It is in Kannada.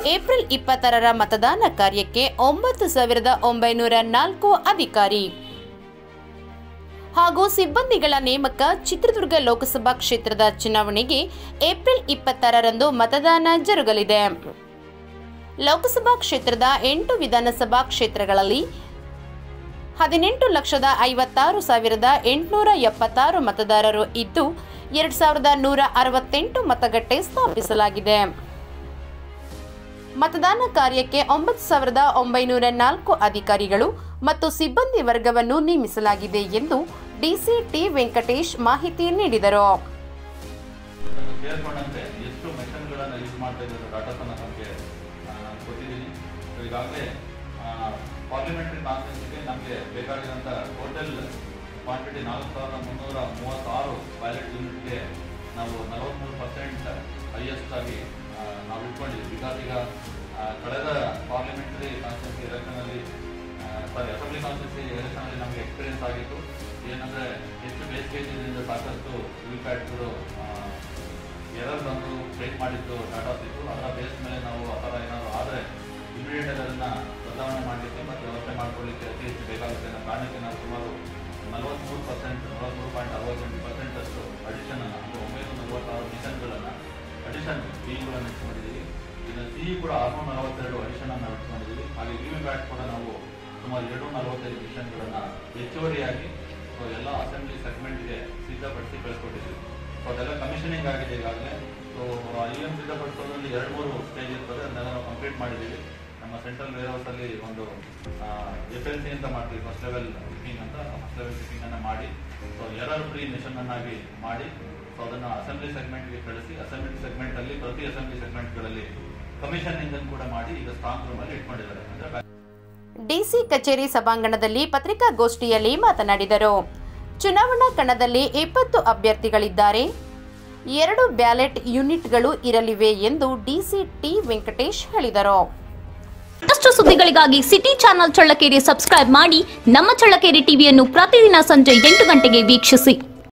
ಏಪ್ರಿಲ್ 20ರ ಮತದಾನ ಕಾರ್ಯಕ್ಕೆ 9,904 ಅಧಿಕಾರಿ ಹಾಗೂ ಸಿಬ್ಬಂದಿಗಳ ನೇಮಕ. ಚಿತ್ರದುರ್ಗ ಲೋಕಸಭಾ ಕ್ಷೇತ್ರದ ಚುನಾವಣೆಗೆ ಏಪ್ರಿಲ್ 20ರಂದು ಮತದಾನ ಜರುಗಲಿದೆ. ಲೋಕಸಭಾ ಕ್ಷೇತ್ರದ 8 ವಿಧಾನಸಭಾ ಕ್ಷೇತ್ರಗಳಲ್ಲಿ 18,56,876 ಮತದಾರರು ಇದ್ದು 2,168 ಮತಗಟ್ಟೆ ಸ್ಥಾಪಿಸಲಾಗಿದೆ. ಮತದಾನ ಕಾರ್ಯಕ್ಕೆ 9,904 ಅಧಿಕಾರಿಗಳು ಮತ್ತು ಸಿಬ್ಬಂದಿ ವರ್ಗವನ್ನು ನೇಮಿಸಲಾಗಿದೆ ಎಂದು ಡಿಸಿ ಟಿ ವೆಂಕಟೇಶ್ ಮಾಹಿತಿ ನೀಡಿದರು. ಪಾರ್ಲಿಮೆಂಟರಿ ಕಾನ್ಸ್ಟಿಟ್ಯೂನ್ಸಿಗೆ ನಮಗೆ ಬೇಕಾಗಿರುವಂಥ ಟೋಟಲ್ ಕ್ವಾಂಟಿಟಿ 4,336 ಬ್ಯಾಲೆಟ್ ಯೂನಿಟ್ಗೆ ನಾವು 43% ಹೈಯೆಸ್ಟ್ ಆಗಿ ನಾವು ಇಟ್ಕೊಂಡಿದ್ದೀವಿ. ಬಿಕಾಸ್ ಈಗ ಕಳೆದ ಪಾರ್ಲಿಮೆಂಟರಿ ಕಾನ್ಸ್ಟಿಟ್ಯೂನ್ಸಿ ಎಲೆಕ್ಷನಲ್ಲಿ ಅಸೆಂಬ್ಲಿ ಕಾನ್ಸ್ಟಿಟ್ಯೂನ್ಸಿ ಎಲೆಕ್ಷನಲ್ಲಿ ನಮಗೆ ಎಕ್ಸ್ಪೀರಿಯನ್ಸ್ ಆಗಿತ್ತು. ಏನಂದರೆ ಹೆಚ್ಚು ಬೇಸಿಗೆಯಿಂದ ಸಾಕಷ್ಟು ವಿವಿಪ್ಯಾಟ್ಗಳು ಎರರ್ ಬಂದು ಬ್ರೇಕ್ ಮಾಡಿದ್ದು ಡಾಟಾಸ್ ಇತ್ತು. ಅದರ ಬೇಸ್ ಮೇಲೆ ನಾವು ಆ ಥರ ಏನಾದರೂ ಆದರೆ ಇಮಿಡಿಯೇಟ್ ಅದನ್ನು ಬದಲಾವಣೆ ಮಾಡಲಿಕ್ಕೆ ಮತ್ತು ವ್ಯವಸ್ಥೆ ಮಾಡಿಕೊಳ್ಳಲಿಕ್ಕೆ ಅತಿ ಹೆಚ್ಚು ಬೇಕಾಗುತ್ತೆ ಅನ್ನೋ ಕಾರಣಕ್ಕೆ ನಾವು ಸುಮಾರು 43.68% ಅಷ್ಟು ಅಡಿಷನ್ ಅಂದರೆ 946 ಮಿಷನ್ಗಳನ್ನು ಅಡಿಷನ್ ಬಿಗಳನ್ನು ಇಟ್ಕೊಂಡಿದ್ದೀವಿ. ಇನ್ನು ಸಿಇ ಕೂಡ 642 ಅಡಿಷನನ್ನು ಇಟ್ಕೊಂಡಿದ್ದೀವಿ. ಹಾಗೆ ವಿವಿಪ್ಯಾಟ್ ಕೂಡ ನಾವು ಸುಮಾರು 245 ಮಿಷನ್ಗಳನ್ನು ಹೆಚ್ಚುವರಿಯಾಗಿ ಎಲ್ಲ ಅಸೆಂಬ್ಲಿ ಸೆಗ್ಮೆಂಟ್ಗೆ ಸಿದ್ಧಪಡಿಸಿ ಕಳಿಸ್ಕೊಟ್ಟಿದ್ದೀವಿ. ಸೊ ಅದೆಲ್ಲ ಕಮಿಷನಿಂಗ್ ಆಗಿದೆ ಈಗಾಗಲೇ. ಸೊ IM ಸಿದ್ಧಪಡಿಸೋದ್ರಲ್ಲಿ 2-3 ಸ್ಟೇಜ್ ಇರ್ತದೆ. ಅದನ್ನೆಲ್ಲ ನಾವು ಕಂಪ್ಲೀಟ್ ಮಾಡಿದ್ದೀವಿ. ನಮ್ಮ ಸೆಂಟ್ರಲ್ ವೇರ್ಹೌಸಲ್ಲಿ ಒಂದು FLC ಅಂತ ಮಾಡ್ತೀವಿ, ಫಸ್ಟ್ ಲೆವೆಲ್ ಪಿಕಿಂಗ್ ಅಂತ. ಫಸ್ಟ್ ಲೆವೆಲ್ ಪಿಕಿಂಗನ್ನು ಮಾಡಿ ಸೊ ಎರರ್ ಫ್ರೀ ಮಿಷನನ್ನಾಗಿ ಮಾಡಿ ಸೊ ಅದನ್ನು ಅಸೆಂಬ್ಲಿ ಸೆಗ್ಮೆಂಟ್ಗೆ ಕಳಿಸಿ ಅಸೆಂಬ್ಲಿ ಸೆಗ್ಮೆಂಟಲ್ಲಿ ಪ್ರತಿ ಅಸೆಂಬ್ಲಿ ಸೆಗ್ಮೆಂಟ್ಗಳಲ್ಲಿ ಕಮಿಷನಿಂಗ್ ಕೂಡ ಮಾಡಿ ಈಗ ಸ್ಟ್ರಾಂಗ್ ರೂಮಲ್ಲಿ ಇಟ್ಕೊಂಡಿದ್ದಾರೆ. ಅಂದರೆ ಡಿಸಿ ಕಚೇರಿ ಸಭಾಂಗಣದಲ್ಲಿ ಪತ್ರಿಕಾಗೋಷ್ಠಿಯಲ್ಲಿ ಮಾತನಾಡಿದರು. ಚುನಾವಣಾ ಕಣದಲ್ಲಿ 20 ಅಭ್ಯರ್ಥಿಗಳಿದ್ದಾರೆ, 2 ಬ್ಯಾಲೆಟ್ ಯೂನಿಟ್ಗಳು ಇರಲಿವೆ ಎಂದು ಡಿಸಿ ಟಿ ವೆಂಕಟೇಶ್ ಹೇಳಿದರು. ಮತ್ತಷ್ಟು ಸುದ್ದಿಗಳಿಗಾಗಿ ಸಿಟಿ ಚಾನೆಲ್ ಚಳ್ಳಕೆರೆ ಸಬ್ಸ್ಕ್ರೈಬ್ ಮಾಡಿ. ನಮ್ಮ ಚಳ್ಳಕೆರೆ ಟಿವಿಯನ್ನು ಪ್ರತಿದಿನ ಸಂಜೆ 8 ಗಂಟೆಗೆ ವೀಕ್ಷಿಸಿ.